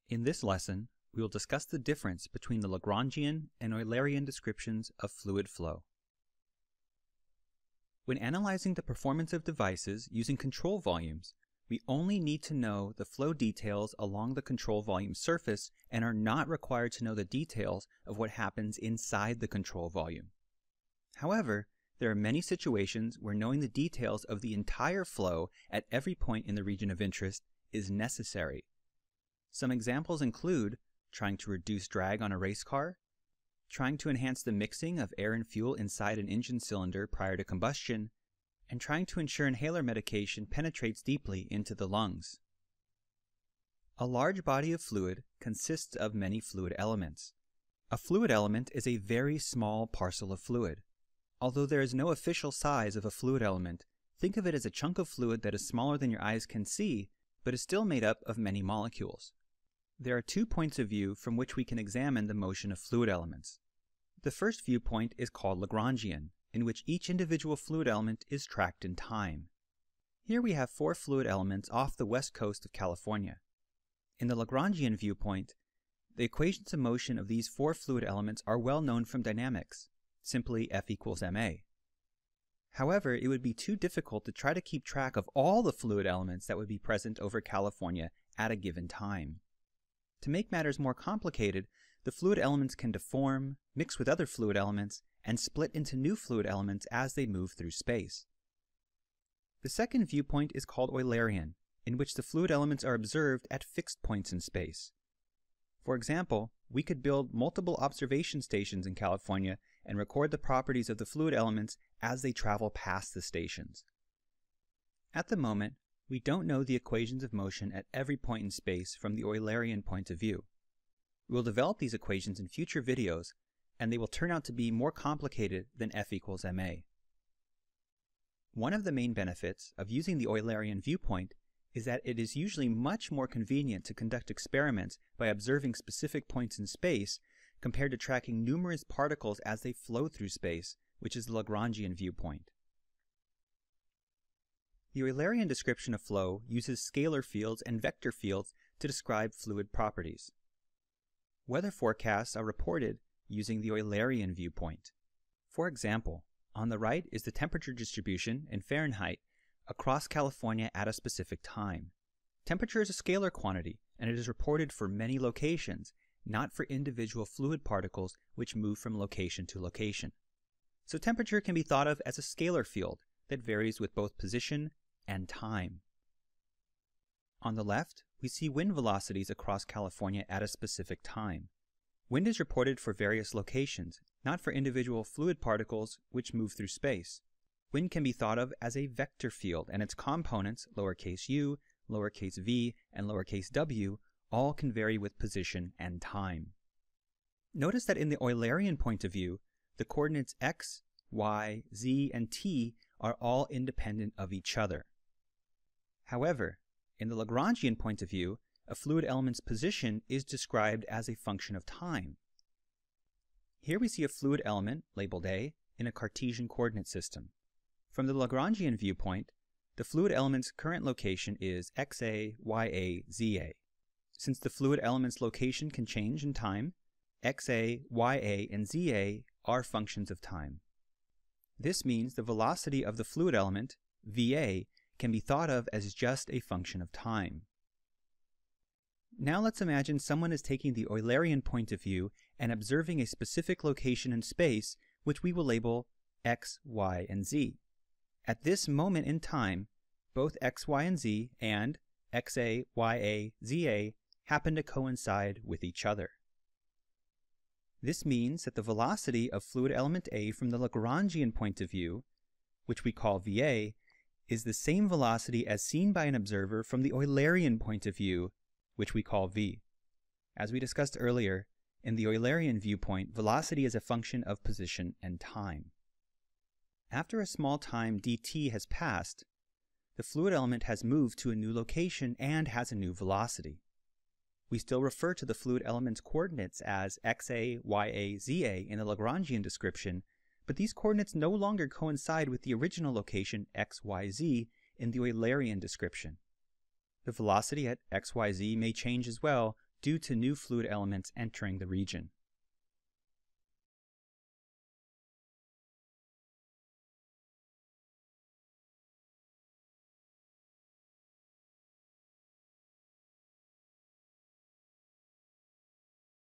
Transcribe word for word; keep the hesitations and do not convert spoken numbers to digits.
In this lesson, we will discuss the difference between the Lagrangian and Eulerian descriptions of fluid flow. When analyzing the performance of devices using control volumes, we only need to know the flow details along the control volume surface and are not required to know the details of what happens inside the control volume. However, there are many situations where knowing the details of the entire flow at every point in the region of interest is necessary. Some examples include trying to reduce drag on a race car, trying to enhance the mixing of air and fuel inside an engine cylinder prior to combustion, and trying to ensure inhaler medication penetrates deeply into the lungs. A large body of fluid consists of many fluid elements. A fluid element is a very small parcel of fluid. Although there is no official size of a fluid element, think of it as a chunk of fluid that is smaller than your eyes can see, but is still made up of many molecules. There are two points of view from which we can examine the motion of fluid elements. The first viewpoint is called Lagrangian, in which each individual fluid element is tracked in time. Here we have four fluid elements off the west coast of California. In the Lagrangian viewpoint, the equations of motion of these four fluid elements are well known from dynamics, simply F equals ma. However, it would be too difficult to try to keep track of all the fluid elements that would be present over California at a given time. To make matters more complicated, the fluid elements can deform, mix with other fluid elements, and split into new fluid elements as they move through space. The second viewpoint is called Eulerian, in which the fluid elements are observed at fixed points in space. For example, we could build multiple observation stations in California and record the properties of the fluid elements as they travel past the stations. At the moment, we don't know the equations of motion at every point in space from the Eulerian point of view. We will develop these equations in future videos, and they will turn out to be more complicated than F equals ma. One of the main benefits of using the Eulerian viewpoint is that it is usually much more convenient to conduct experiments by observing specific points in space compared to tracking numerous particles as they flow through space, which is the Lagrangian viewpoint. The Eulerian description of flow uses scalar fields and vector fields to describe fluid properties. Weather forecasts are reported using the Eulerian viewpoint. For example, on the right is the temperature distribution in Fahrenheit across California at a specific time. Temperature is a scalar quantity, and it is reported for many locations, not for individual fluid particles which move from location to location. So temperature can be thought of as a scalar field that varies with both position and time. On the left, we see wind velocities across California at a specific time. Wind is reported for various locations, not for individual fluid particles which move through space. Wind can be thought of as a vector field, and its components, lowercase u, lowercase v, and lowercase w, all can vary with position and time. Notice that in the Eulerian point of view, the coordinates x, y, z, and t are all independent of each other. However, in the Lagrangian point of view, a fluid element's position is described as a function of time. Here we see a fluid element, labeled A, in a Cartesian coordinate system. From the Lagrangian viewpoint, the fluid element's current location is xa, ya, za. Since the fluid element's location can change in time, xa, ya, and za are functions of time. This means the velocity of the fluid element, va, can be thought of as just a function of time. Now let's imagine someone is taking the Eulerian point of view and observing a specific location in space, which we will label x, y, and z. At this moment in time, both x, y, and z and xa, ya, za happen to coincide with each other. This means that the velocity of fluid element A from the Lagrangian point of view, which we call va, is the same velocity as seen by an observer from the Eulerian point of view, which we call v. As we discussed earlier, in the Eulerian viewpoint, velocity is a function of position and time. After a small time dt has passed, the fluid element has moved to a new location and has a new velocity. We still refer to the fluid element's coordinates as xa, ya, za in the Lagrangian description, but these coordinates no longer coincide with the original location x, y, z in the Eulerian description. The velocity at x, y, z may change as well due to new fluid elements entering the region.